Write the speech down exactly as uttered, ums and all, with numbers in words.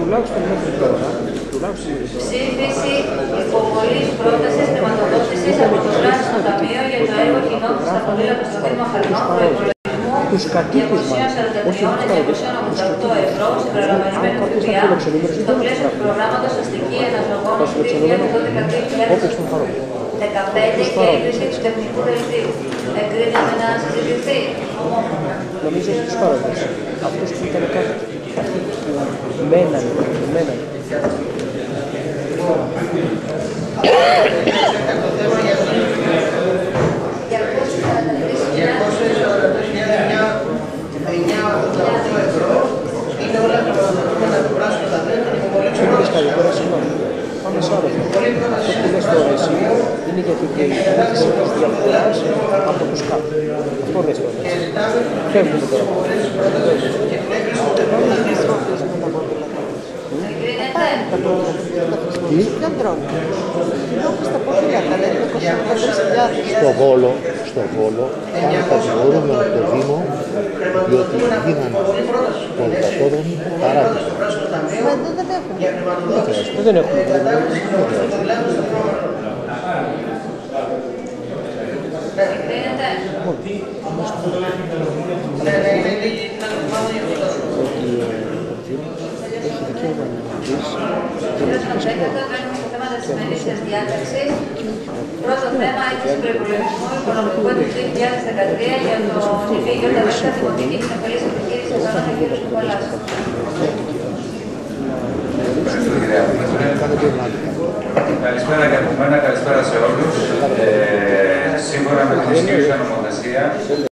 τουλάχιστον μέχρι τώρα, ψήφιση υποβολής πρότασης χρηματοδότησης από το Πράσινο Ταμείο για το έργο κοινό του Σταθμού Αποστολή Μαχαρινών προϋπολογισμού διακόσια σαράντα τρία εκατομμυρίων ογδόντα οκτώ ευρώ συμπεριλαμβανομένου ΦΠΑ στο πλαίσιο του προγράμματος Αστική Αναζωογόνηση δύο χιλιάδες δώδεκα με δύο χιλιάδες δεκαπέντε και έγκριση του τεχνικού δελτίου. Εγκρίνεται να συζητηθεί. Νομίζω ότι τους πάροντες, αυτούς που ήταν κάτω, που μένανε, που μένανε. διακόσια σαράντα τρία χιλιάδες εννιακόσια ογδόντα οκτώ ευρώ είναι όλα τα χρηματοδοτούμενα του Πράσινου Ταμείου των υποβολών του Πράσινου. Συγγνώμη, πάμε σε άλλο θέμα. Αυτό που λες τώρα εσύ είναι γιατί και η χρήση της διαφοράς από τους κάτω. Αυτό λες τώρα. Φεύγουμε τώρα. Ποιον τρόπο. Λόγω στα ποδήλατα, δηλαδή είκοσι τρεις χιλιάδες. Στο Βόλο, στο Βόλο, πάμε κατηγορούμε από το Δήμο, διότι γίνανε ποδηλατόδρομοι παράδειγμα. Μα εδώ δεν έχουμε. Δεν έχουμε. Πρώτο θέμα είναι του προϋπολογισμού οικονομικού του δύο χιλιάδες δεκατρία για το νηπιαγωγείο Δευτέρα Δημοτική και Επαγγελής Επιχείρησης Εστονών Αγίρους του Παλάσου. Καλησπέρα και από μένα, καλησπέρα σε όλους. Ε, σύμφωνα με την ισχύουσα νομοθεσία,